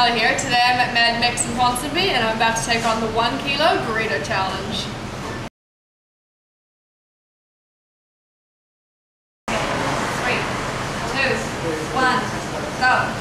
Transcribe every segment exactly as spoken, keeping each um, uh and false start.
Tyler here. Today I'm at Mad Mix in Ponsonby and I'm about to take on the one kilo burrito challenge. Three, two, one, go.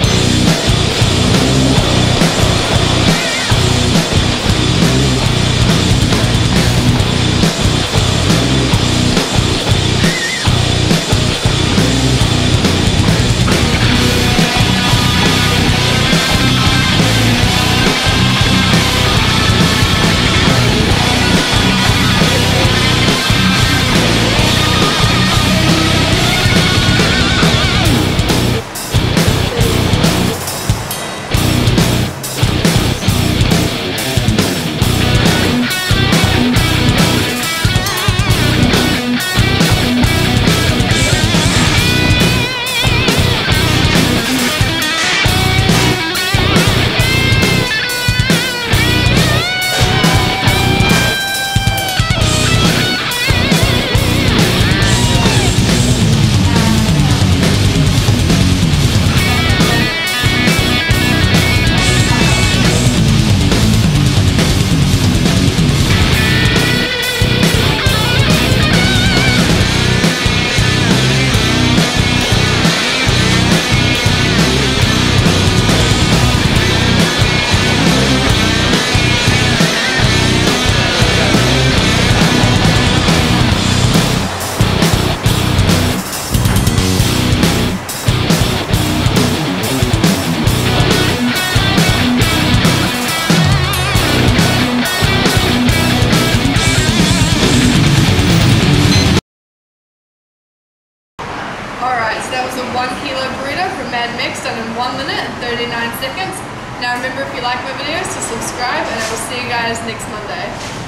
Alright, so that was a one kilo burrito from Mad Mix done in one minute and thirty-nine seconds. Now remember, if you like my videos, to subscribe and I will see you guys next Monday.